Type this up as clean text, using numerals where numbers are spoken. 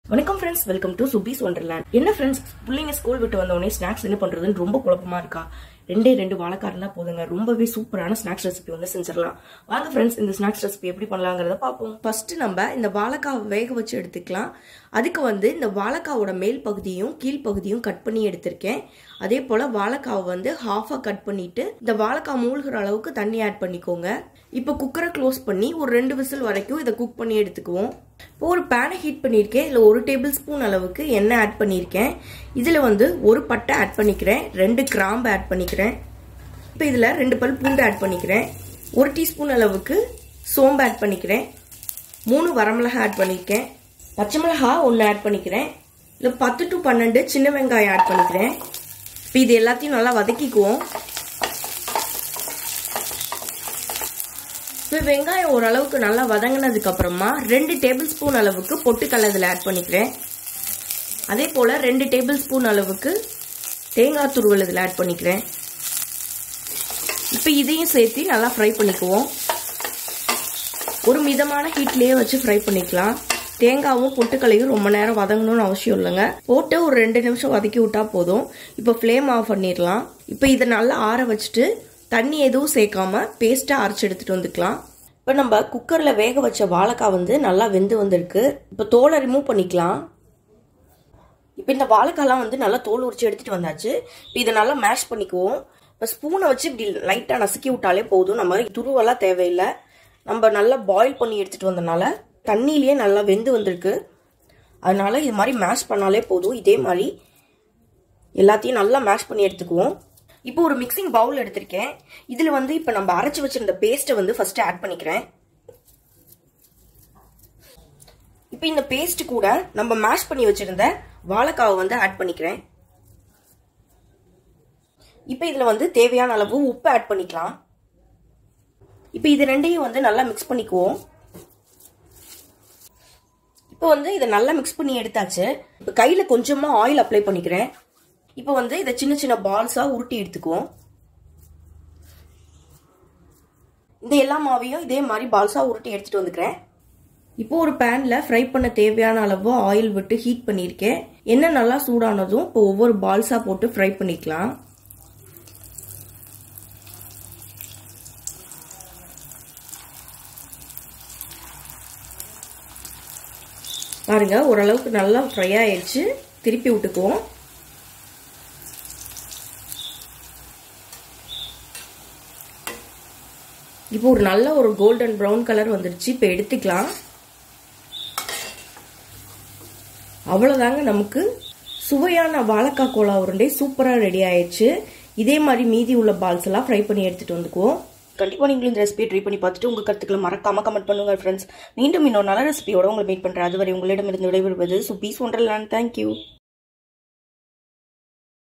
வணக்கம் friends, welcome to Subi's wonderland. என்ன friends, பிள்ளைங்க ஸ்கூல் விட்டு வந்தோடனே ஸ்நாக்ஸ் என்ன பண்றதுன்னு ரொம்ப குழப்பமா இருக்கா? ரெண்டு வாழைக்காய் இருந்தா போதுங்க, ரொம்பவே சூப்பரான ஸ்நாக்ஸ் ரெசிபி வந்து செஞ்சிடலாம். வாங்க ஃப்ரெண்ட்ஸ், இந்த ஸ்நாக்ஸ் ரெசிபி எப்படி பண்ணலாங்கிறத பார்ப்போம். ஃபர்ஸ்ட் நம்ம இந்த வாழைக்காய் வேக வச்சு எடுத்துக்கலாம். அதுக்கு வந்து இந்த வாழைக்காவோட மேல் பகுதியும் கீழ் பகுதியும் கட் பண்ணி எடுத்திருக்கேன். அதே போல வாழைக்காவை வந்து ஹாஃபா கட் பண்ணிட்டு இந்த வாழைக்காய் மூழ்கிற அளவுக்கு தண்ணி ஆட் பண்ணிக்கோங்க. இப்போ குக்கரை க்ளோஸ் பண்ணி ஒரு 2 விசில் வரைக்கும் இதை குக் பண்ணி எடுத்துக்குவோம். இப்போ ஒரு பேனை ஹீட் பண்ணியிருக்கேன். இதில் 1 டேபிள் ஸ்பூன் அளவுக்கு எண்ணெய் ஆட் பண்ணியிருக்கேன். இதில் வந்து ஒரு பட்டை ஆட் பண்ணிக்கிறேன், 2 கிராம்பு ஆட் பண்ணிக்கிறேன். இப்போ இதில் 2 பல் பூண்டு ஆட் பண்ணிக்கிறேன். 1 டீஸ்பூன் அளவுக்கு சோம்பு ஆட் பண்ணிக்கிறேன். 3 வரமிளகாய் ஆட் பண்ணியிருக்கேன். பச்சை மிளகாய் 1 ஆட் பண்ணிக்கிறேன். இல்லை 10 to 12 சின்ன வெங்காயம் ஆட் பண்ணிக்கிறேன். இப்போ இது எல்லாத்தையும் நல்லா வதக்கிக்குவோம். இப்போ வெங்காயம் ஓரளவுக்கு நல்லா வதங்கினதுக்கு அப்புறமா 2 டேபிள் ஸ்பூன் அளவுக்கு பொட்டுக்கடலை இதில் ஆட் பண்ணிக்கிறேன். அதே போல் 2 டேபிள் ஸ்பூன் அளவுக்கு தேங்காய் துருவல் இதில் ஆட் பண்ணிக்கிறேன். இப்போ இதையும் சேர்த்து நல்லா ஃப்ரை பண்ணிக்குவோம். ஒரு மிதமான ஹீட்லேயே வச்சு ஃப்ரை பண்ணிக்கலாம். தேங்காவும் பொட்டுக்கலையும் ரொம்ப நேரம் வதங்கணும்னு அவசியம் இல்லைங்க. போட்டு ஒரு 2 நிமிஷம் வதக்கி விட்டா போதும். இப்போ ஃப்ளேம் ஆஃப் பண்ணிடலாம். இப்போ இதை நல்லா ஆற வச்சுட்டு தண்ணி எதுவும் சேர்க்காம பேஸ்ட்டாக அரைச்சி எடுத்துகிட்டு வந்துக்கலாம். இப்போ நம்ம குக்கரில் வேக வச்ச வாழைக்காய் வந்து நல்லா வெந்து வந்திருக்கு. இப்போ தோலை ரிமூவ் பண்ணிக்கலாம். இப்போ இந்த வாழைக்காய்லாம் வந்து நல்லா தோல் உரிச்சு எடுத்துகிட்டு வந்தாச்சு. இப்போ இதை நல்லா மேஷ் பண்ணிக்குவோம். இப்போ ஸ்பூனை வச்சு இப்படி லைட்டாக நசுக்கி விட்டாலே போதும். நம்ம துருவெல்லாம் தேவையில்லை. நம்ம நல்லா பாயில் பண்ணி எடுத்துகிட்டு வந்தனால தண்ணியிலேயே நல்லா வெந்து வந்திருக்கு. அதனால இது மாதிரி மேஷ் பண்ணாலே போதும். இதே மாதிரி எல்லாத்தையும் நல்லா மேஷ் பண்ணி எடுத்துக்குவோம். இப்போ ஒரு மிக்சிங் பவுல் எடுத்திருக்கேன். இதில் வந்து இப்போ நம்ம அரைச்சி வச்சிருந்த பேஸ்ட்டை வந்து ஃபர்ஸ்ட் ஆட் பண்ணிக்கிறேன். இப்போ இந்த பேஸ்ட் கூட நம்ம மேஷ் பண்ணி வச்சிருந்த வாழைக்காவை வந்து ஆட் பண்ணிக்கிறேன். இப்போ இதில் வந்து தேவையான அளவு உப்பு ஆட் பண்ணிக்கலாம். இப்போ இது ரெண்டையும் வந்து நல்லா மிக்ஸ் பண்ணிக்குவோம். இப்போ வந்து இதை நல்லா மிக்ஸ் பண்ணி எடுத்தாச்சு. இப்போ கையில் கொஞ்சமாக ஆயில் அப்ளை பண்ணிக்கிறேன். இப்போ வந்து இதை சின்ன சின்ன பால்ஸாக உருட்டி எடுத்துக்குவோம். இந்த எல்லா மாவையும் இதே மாதிரி பால்ஸாக உருட்டி எடுத்துட்டு வந்துக்கிறேன். இப்போ ஒரு பேனில் ஃப்ரை பண்ண தேவையான அளவு ஆயில் விட்டு ஹீட் பண்ணியிருக்கேன். எண்ணெய் நல்லா சூடானதும் இப்போ ஒவ்வொரு பால்ஸாக போட்டு ஃப்ரை பண்ணிக்கலாம். பாருங்க, ஓரளவுக்கு நல்லா ஃப்ரை ஆயிடுச்சு. திருப்பி விட்டுக்குவோம். இப்போ ஒரு நல்ல ஒரு கோல்டன் ப்ரௌன் கலர் வந்துருச்சு. இப்போ எடுத்துக்கலாம். அவ்வளோதாங்க, நமக்கு சுவையான வாழைக்காய் கோலா உருண்டை சூப்பராக ரெடி ஆயிடுச்சு. இதே மாதிரி மீதி உள்ள பால்ஸ் எல்லாம் ஃப்ரை பண்ணி எடுத்துட்டு வந்துக்குவோம். கண்டிப்பாக நீங்களும் இந்த ரெசிபியை ட்ரை பண்ணி பார்த்துட்டு உங்கள் கருத்துக்களை மறக்காம கமெண்ட் பண்ணுங்க ஃப்ரெண்ட்ஸ். மீண்டும் இன்னொரு நல்ல ரெசிபியோட உங்களை மீட் பண்ணுறேன். அதுவரை உங்களிடமிருந்து விடைபெறுவது சுபீஸ் ஒண்டர்லேண்ட். தேங்க்யூ.